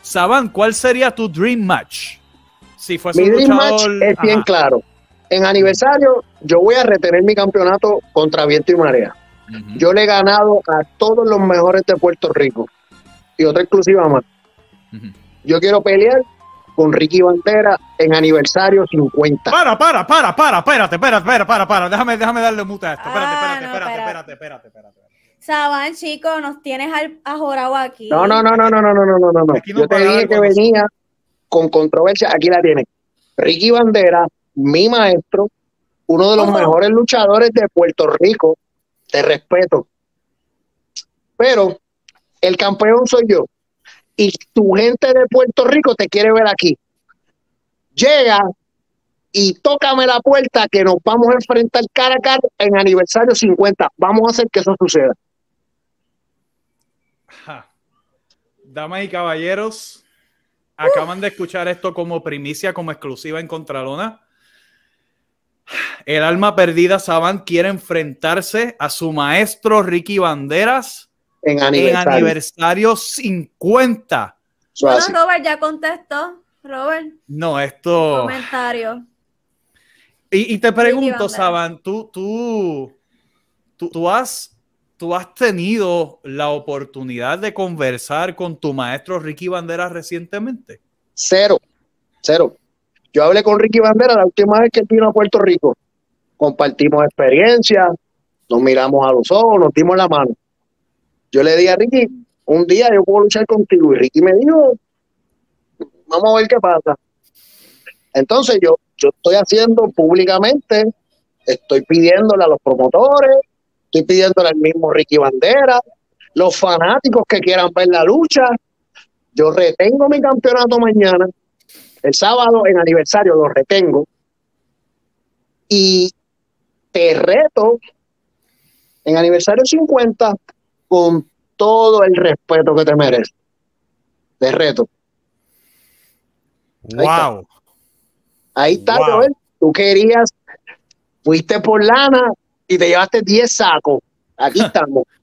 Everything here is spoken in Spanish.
Saban, ¿cuál sería tu dream match? Si fuese Mi un dream match luchador... es bien claro. En aniversario, yo voy a retener mi campeonato contra viento y marea. Yo le he ganado a todos los mejores de Puerto Rico. Y otra exclusiva más. Yo quiero pelear con Ricky Bandera en aniversario 50. Espérate. Déjame darle mute a esto. Espérate. Saban, chico, nos tienes ajorado aquí. No. Yo te dije que venía con controversia. Aquí la tienes. Ricky Bandera, mi maestro, uno de los mejores luchadores de Puerto Rico. Te respeto. Pero el campeón soy yo. Y tu gente de Puerto Rico te quiere ver aquí. Llega y tócame la puerta que nos vamos a enfrentar cara a cara en aniversario 50. Vamos a hacer que eso suceda. Damas y caballeros, acaban de escuchar esto como primicia, como exclusiva en Contralona. El alma perdida Saban quiere enfrentarse a su maestro Ricky Banderas en aniversario 50. Bueno, Robert ya contestó. Robert. No, esto... Comentario. Y te pregunto, Saban, ¿tú has tenido la oportunidad de conversar con tu maestro Ricky Banderas recientemente? Cero. Yo hablé con Ricky Banderas la última vez que vino a Puerto Rico. Compartimos experiencias, nos miramos a los ojos, nos dimos la mano. Yo le dije a Ricky, un día yo puedo luchar contigo. Y Ricky me dijo, vamos a ver qué pasa. Entonces yo estoy haciendo públicamente, estoy pidiéndole a los promotores, estoy pidiéndole al mismo Ricky Banderas, los fanáticos que quieran ver la lucha. Yo retengo mi campeonato mañana, el sábado en aniversario lo retengo y te reto en aniversario 50 con todo el respeto que te mereces. Te reto. Wow. Ahí está, Joel. Tú querías, fuiste por lana y te llevaste 10 sacos. Aquí estamos.